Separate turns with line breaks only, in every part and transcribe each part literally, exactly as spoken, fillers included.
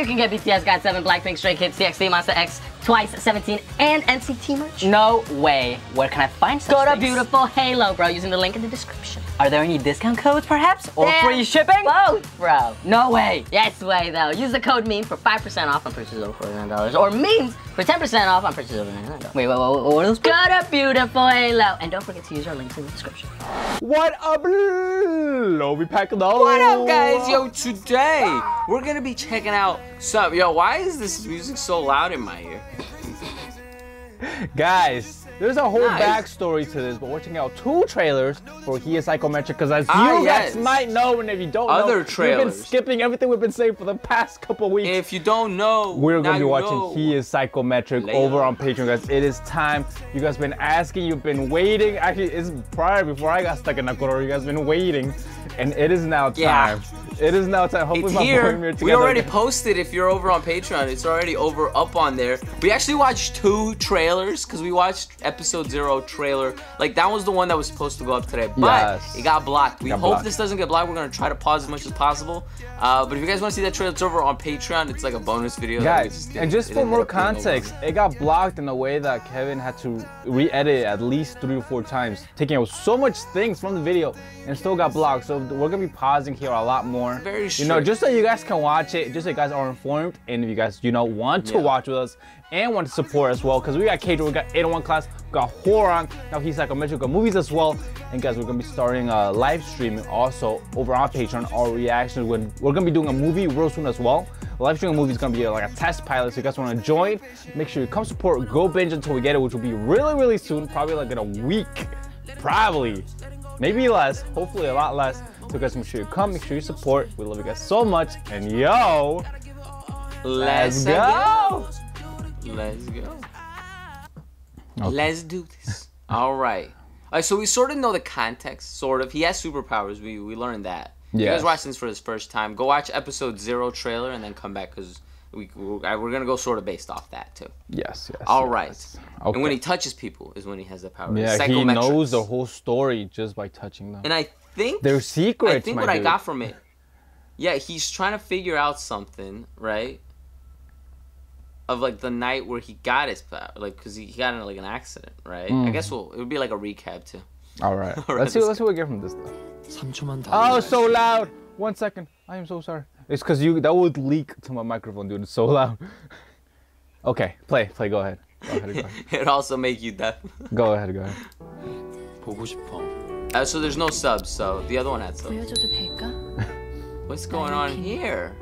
you can get B T S, God seven, Blackpink, Stray Kids, T X T, Monsta X, Twice, seventeen, and N C T merch.
No way. Where can I find such
Go to
things?
Beautiful Halo, bro, using the link in the description.
Are there any discount codes, perhaps? Or
Yeah,
free shipping?
Both, bro.
No way.
Yes way, though. Use the code MEME for five percent off on purchases over forty-nine dollars, or MEMES for ten percent off on purchases over ninety-nine dollars.
Wait, wait, wait, what are those?
Go to Beautiful Halo, and don't forget to use our links in the description.
What up, Lobby Pack?
What up, guys? Yo, today we're gonna be checking out some. Yo, why is this music so loud in my ear?
Guys, there's a whole
Nice.
backstory to this, but we're checking out two trailers for He is Psychometric, because as
Ah,
you
yes.
guys might know, and if you don't
Other
know, we've
trailers.
been skipping everything we've been saying for the past couple weeks.
If you don't know,
We're
now
gonna be
you
watching
know.
He is Psychometric
Layla.
over on Patreon, guys. It is time. You guys been asking, you've been waiting. Actually, it's prior before I got stuck in Nakoro. You guys been waiting, and it is now time.
Yeah.
It is now time. Hopefully,
It's
my
here.
boy Mir
We
together
already
again.
posted. If you're over on Patreon, it's already over up on there. We actually watched two trailers because we watched episode zero trailer. Like that was the one that was supposed to go up today, but
Yes.
it got blocked. We
Got
hope
blocked.
this doesn't get blocked. We're gonna try to pause as much as possible. Uh, but if you guys want to see that trailer, it's over on Patreon. It's like a bonus video. that we
Guys,
did.
and just
It
for
ended
more
up being over.
context, it got blocked in a way that Kevin had to re-edit it at least three or four times, taking out so much things from the video, and still got blocked. So we're gonna be pausing here a lot more.
Very
You know,
strict.
just so you guys can watch it, just so you guys are informed, and if you guys, you know, want to
Yeah.
watch with us and want to support as well, because we got K-Drama, we got eight oh one class, we got Horon, now He's Psychometric, we got movies as well. And guys, we're gonna be starting a live streaming also over on Patreon, our reactions. When we're gonna be doing a movie real soon as well. Live streaming movie is gonna be like a test pilot, so you guys want to join, make sure you come support Go Binge until we get it, which will be really, really soon, probably like in a week, probably, maybe less, hopefully a lot less. So guys, make sure you come, make sure you support. We love you guys so much, and yo,
Let's
let's go.
Let's go.
Okay.
Let's do this. All right. All right. So we sort of know the context, sort of. He has superpowers. We we learned that. If you
Yes.
guys watching this for the first time, go watch episode zero trailer and then come back because we we're, we're gonna go sort of based off that too.
Yes, yes.
All
yes.
right.
Okay.
And when he touches people is when he has the power.
yeah,
It's
he
psychometrics.
knows the whole story just by touching them.
And I think
They're secrets,
I think
my
what I
dude.
got from it. Yeah, he's trying to figure out something, right? Of like the night where he got his power, like because he, he got in like an accident, right? I
Mm.
guess we'll it would be like a recap too.
All right.
All right,
let's see.
let's
Let's see what we get from this though.
삼 초만 더.
Oh, so loud. One second. I am so sorry. It's because you that would leak to my microphone, dude. It's so loud. Okay, play, play. Go ahead. Go ahead. Go ahead.
It'd also make you deaf.
Go ahead. Go ahead.
보고 싶어.
Uh, so there's no subs, so the other one had subs.
보여줘도 될까?
What's going on here?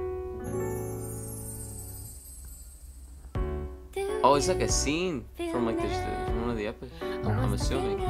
Oh, it's like a scene from like this from one of the episodes. I'm assuming.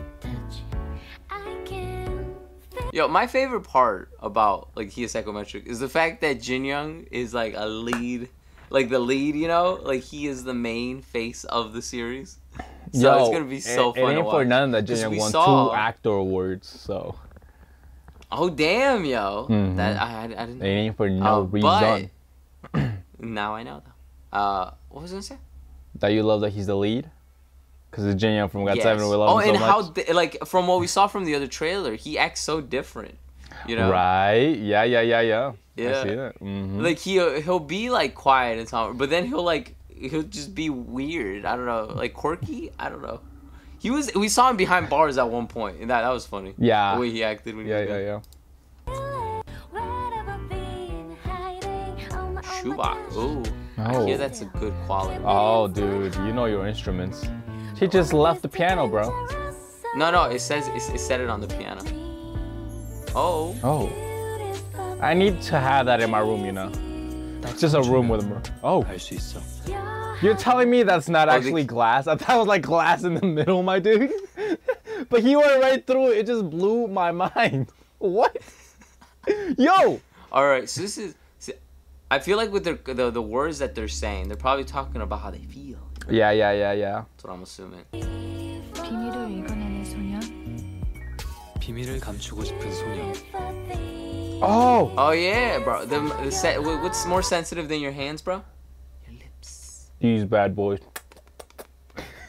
Yo, my favorite part about like He is Psychometric is the fact that Jin Young is like a lead, like the lead, you know, like he is the main face of the series. So
Yo,
it's gonna be so
it,
fun
It
to
ain't for
watch.
none that
'Cause
Jin Young
we
won
saw-
two actor awards, so
Oh damn, yo,
Mhm.
that I, I, I didn't.
it ain't for no
Uh,
reason
but now I know though. Uh, what was I gonna say?
that you love that he's the lead. Because it's Jin Young from God
Yes.
Seven, we love
oh,
him so
and
much.
how th- like from what we saw from the other trailer, he acts so different. You know,
Right? Yeah, yeah, yeah, yeah.
Yeah.
I see that. hmm
like he he'll be like quiet and something, but then he'll like he'll just be weird. I don't know, like quirky. I don't know. He was we saw him behind bars at one point, and that that was funny.
Yeah.
the way he acted when he
Yeah,
was
yeah,
good.
yeah.
Shoebox. Ooh, I
Oh.
hear that's a good quality.
Oh, dude, you know your instruments. She just left the piano, bro.
No, no, it says it, it said it on the piano. Oh,
Oh. I need to have that in my room, you know. It's just a room with a mirror. Oh,
할 수 있어.
you're telling me that's not
Oh, the-
actually glass? I thought it was like glass in the middle, my dude. But he went right through it. It just blew my mind. What? Yo!
all right. So this is. see, I feel like with their, the the words that they're saying, they're probably talking about how they feel.
Yeah, yeah, yeah, yeah.
That's what I'm assuming.
비밀을 읽어내는 소년.
비밀을 감추고 싶은 소녀.
Oh!
Oh yeah, bro. The, the set, what's more sensitive than your hands, bro? Your lips.
These bad boys.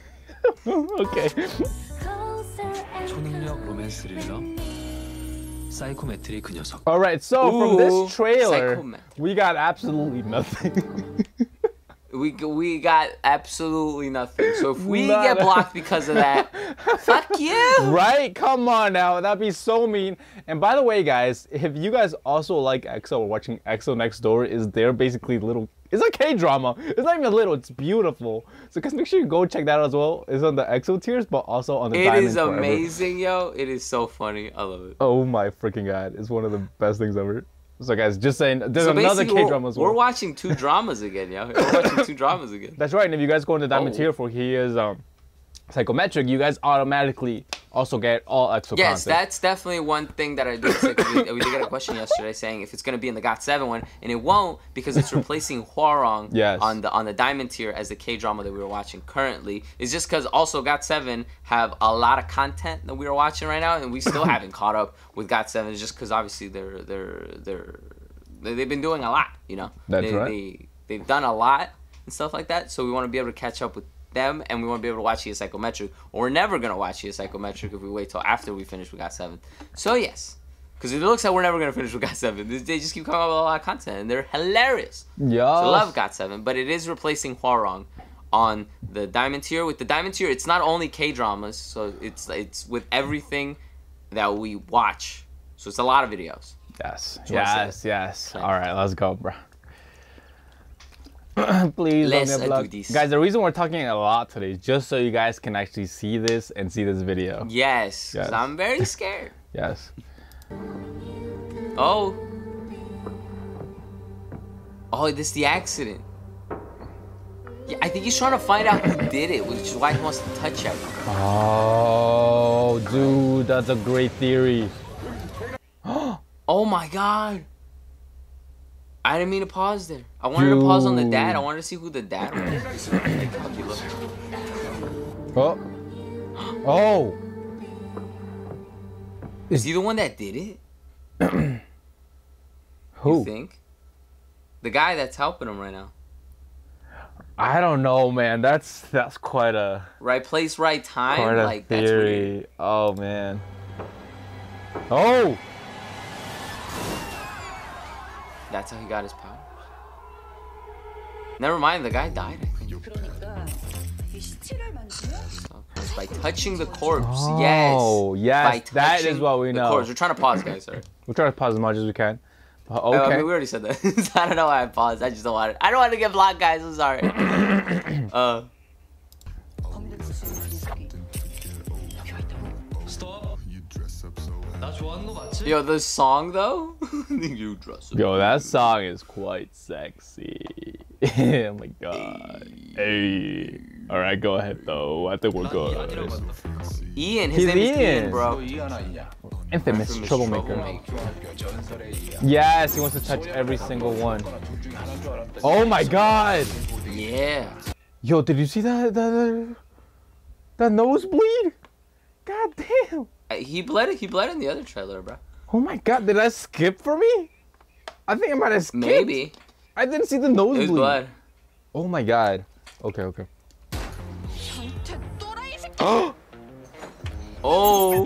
Okay.
초능력 로맨스 스릴러. 사이코메트리 그 녀석.
All right, so from
Ooh,
this trailer,
Psychomet.
we got absolutely nothing.
We we got absolutely nothing. So if we
Nada.
get blocked because of that, fuck you.
Right? Come on now. That'd be so mean. And by the way, guys, if you guys also like E X O or watching E X O Next Door, is there basically little... It's a K-drama. It's not even little. It's beautiful. So guys, make sure you go check that out as well. It's on the E X O tiers, but also on the
It
Diamond
is
Forever.
amazing, yo. It is so funny. I love it.
Oh my freaking god. It's one of the best things ever. So guys, just saying, there's
So
another
basically,
K-drama
we're,
as well.
we're watching two dramas again, yo. We're watching two dramas again.
That's right. And if you guys go into Diamond
Oh.
tier for here's um, Psychometric, you guys automatically also get all E X O
Yes,
content.
that's definitely one thing that I did say. 'Cause we, we did get a question yesterday saying if it's gonna be in the got seven one, and it won't because it's replacing Hwarong
Yes.
on the on the Diamond tier as the K drama that we were watching currently. It's just because also got seven have a lot of content that we are watching right now, and we still haven't caught up with got seven. It's just because obviously they're they're they're they- they've been doing a lot, you know.
That's
they,
right.
They they've done a lot and stuff like that, so we want to be able to catch up with them, and we want to be able to watch He Psychometric, or we're never gonna watch He Psychometric if we wait till after we finish with got seven. So yes, because it looks like we're never gonna finish with got seven. They they just keep coming up with a lot of content, and they're hilarious.
Yes.
So I love got seven, but it is replacing Hwarong on the Diamond tier. With the Diamond tier, it's not only K dramas, so it's it's with everything that we watch. So it's a lot of videos.
Yes,
what I
yes, yes. All right, let's go, bro. Please
Let's,
don't
uh,
get blocked.
do this.
Guys, the reason we're talking a lot today is just so you guys can actually see this and see this video.
Yes, 'cause
Yes.
I'm very scared.
Yes.
Oh. Oh, this is the accident. Yeah, I think he's trying to find out who did it, which is why he wants to touch everything.
Oh, dude, that's a great theory.
Oh my god. I didn't mean to pause there. I wanted to pause on the dad. I wanted to see who the dad was.
Oh. Oh.
Is he the one that did it?
Who?
You think? The guy that's helping him right now.
I don't know, man. That's that's quite a
Right place, right time.
quite a
like that's weird.
theory. Oh man. Oh.
That's how he got his power. Never mind, the guy died. I think. So, by touching the corpse,
Oh,
yes.
yes,
By
that is
touching
what we
the
know.
corpse. We're trying to pause, guys. Sorry.
We'll try to pause as much as we can. But
Oh, I
okay.
mean, we already said that. I don't know why I paused. I just don't want it. I don't want to get blocked, guys. I'm sorry. uh.
스톱. 나 좋아하는 거 맞지?
Yo, the song though. You dress up.
Yo, that song is quite sexy. Oh my god. Hey. All right, go ahead though. I think we're good.
Ian. His
He's
name is Ian,
Ian.
bro.
Infamous
Infamous
troublemaker.
troublemaker.
Yes, he wants to touch every single one. Oh my god.
Yeah.
Yo, did you see that that that nosebleed? God damn.
Uh, He bled. He bled in the other trailer, bro.
Oh my god, did I skip for me? I think I might have skipped.
Maybe.
I didn't see the
It was
nosebleed.
blood.
Oh my god. Okay, okay.
Oh.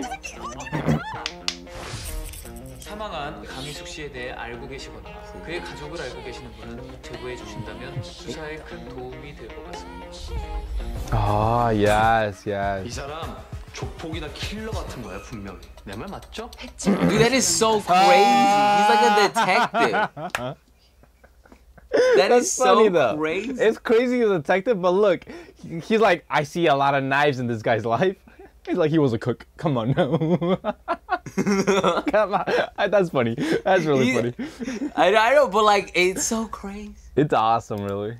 사망한 강희숙 씨에 대해 알고 계시거나 그의 가족을 알고 계시는 분은 제보해 주신다면 수사에 큰 도움이 될 것 같습니다.
Ah, yes,
이
yes.
사람 조폭이나 킬러 같은 거야 분명히. 내 말 맞죠?
Dude, that is so crazy. He's like a detective. That is
That's funny
so
though.
crazy.
It's crazy he's a detective, but look, he- he's like, I see a lot of knives in this guy's life. He's like, he was a cook. Come on now. Come on. That's funny. That's really
He-
funny.
I, I know, but like, it's so crazy.
It's awesome, really.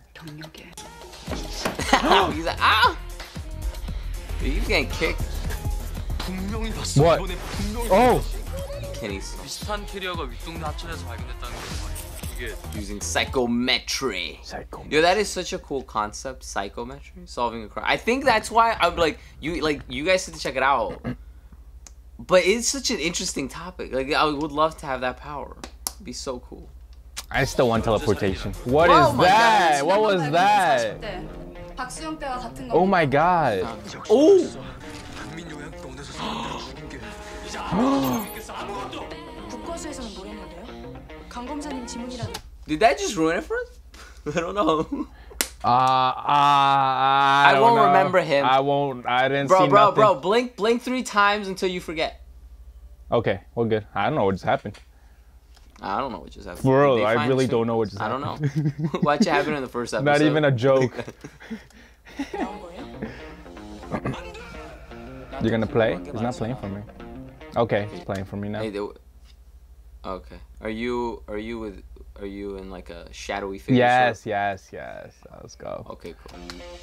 He's like, ah! He's getting kicked.
분명히 봤어.
What?
이번에 분명히
Oh!
Kenny
비슷한 캐리어가 윗동네 하천에서 발견됐다는 게 말이야. 이게
using psychometry.
Psycho.
Yo, that is such a cool concept, psychometry, solving a crime. I think that's why I'm like you like you guys have to check it out. But it's such an interesting topic. Like I would love to have that power. It'd be so cool.
I still want teleportation. What
Oh
is
my
that?
God.
What was that?
박수영 때와 같은 거.
Oh my god.
Oh,
국민 요양병원에서 사람들이 죽은 게 이제 아무것도 아무것도
검사님 지문이라도.
Did that just ruin it for us? I don't know.
Uh, uh, I,
I
don't
won't
know.
remember him.
I won't. I didn't
Bro,
see
bro,
nothing.
bro, blink, blink three times until you forget.
Okay, well, good. I don't know what just happened.
I don't know what just happened.
For real,
Did they
I
find
really
soon?
don't know what just
I don't
happened.
know. Watch it happen in the first episode.
Not even a joke. You're gonna play? He's not playing for me. Okay, he's playing for me now.
Hey, they, okay. Are you are you with are you in like a shadowy figure?
Yes,
sort?
yes, yes. Let's go.
Okay, cool.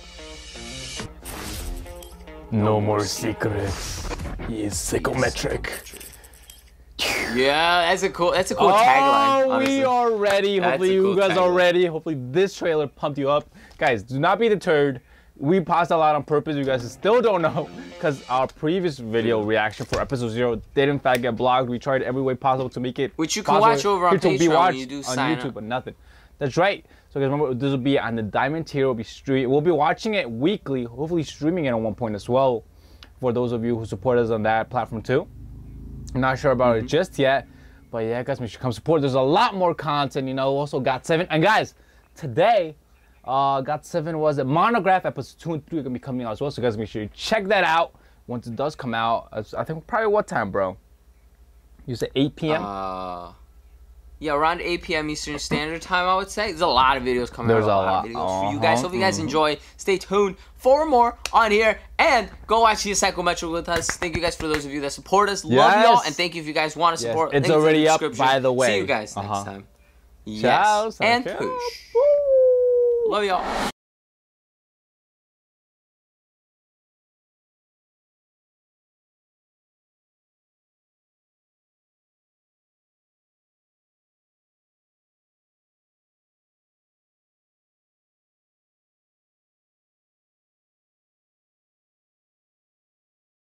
No more secrets. He is psychometric.
Yeah, that's a cool that's a cool
Oh,
tagline. Honestly.
we are ready.
That's
Hopefully
a
you
cool
guys are
tagline.
ready. Hopefully this trailer pumped you up. Guys, do not be deterred. We paused a lot on purpose. You guys still don't know because our previous video reaction for episode zero did in fact get blocked. We tried every way possible to make it
Which you can
possible
watch over on
here to be
Patreon when
watched
you do
on
sign
YouTube,
up.
but nothing. That's right. So guys, remember this will be on the Diamond tier. We'll be stream. We'll be watching it weekly. Hopefully streaming it at one point as well. For those of you who support us on that platform too. I'm not sure about
Mm-hmm.
it just yet, but yeah, guys, make sure to come support. There's a lot more content. You know, also got seven. And guys, today. Uh, got seven was it Monograph episode two and three are gonna be coming out as well. So guys, make sure you check that out once it does come out. I think probably what time, bro? You said eight p m
Uh, yeah, around eight p m Eastern Standard Time, I would say. There's a lot of videos coming
There's
out. A
a
lot,
lot.
of videos for you guys.
Uh-huh.
Hope you guys enjoy. Stay tuned for more on here. And go watch the Psychometric with us. Thank you guys for those of you that support us. Love
Yes.
y'all. And thank you if you guys want to
Yes,
support.
it's
Link in the
already up,
description.
by the way.
See you guys
Uh-huh.
next time.
Ciao,
Yes. And
ciao.
push. Love y'all.